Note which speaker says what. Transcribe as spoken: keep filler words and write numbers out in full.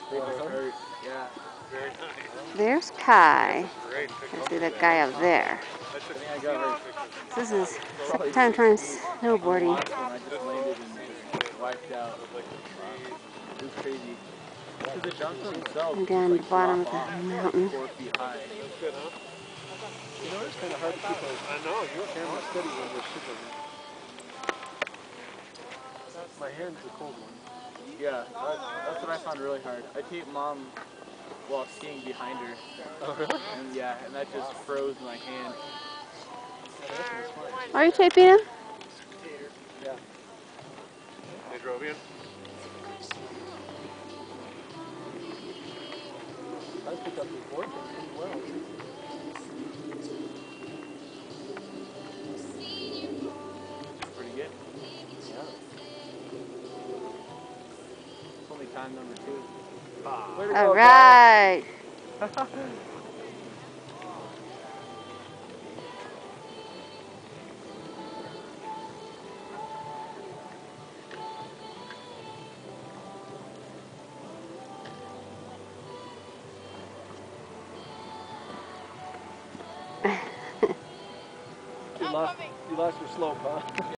Speaker 1: Yeah.
Speaker 2: There's Kai. I see that guy up there. This is second time trying snowboarding.
Speaker 1: I just landed and wiped out. It was crazy. Because the jumps themselves
Speaker 2: I'm down
Speaker 1: just
Speaker 2: at the
Speaker 1: like
Speaker 2: bottom
Speaker 1: drop
Speaker 2: of the
Speaker 1: off
Speaker 2: mountain.
Speaker 1: like four feet high.
Speaker 3: Good, huh?
Speaker 4: You know, it's kind of hard to keep a
Speaker 3: I know, you're
Speaker 4: camera steady when we're shivering. My hand's a cold one.
Speaker 1: Yeah, that, that's what I found really hard. I taped mom while skiing behind her.
Speaker 4: Oh, really?
Speaker 1: And yeah, and that just froze my hand.
Speaker 2: Are you taping him?
Speaker 4: Yeah.
Speaker 3: They drove in?
Speaker 4: I picked up his board pretty well.
Speaker 1: Pretty good.
Speaker 4: Yeah.
Speaker 1: It's only time number two.
Speaker 3: Ah.
Speaker 1: Way to
Speaker 2: All
Speaker 1: go,
Speaker 2: right.
Speaker 4: You lost, you lost your slope, huh?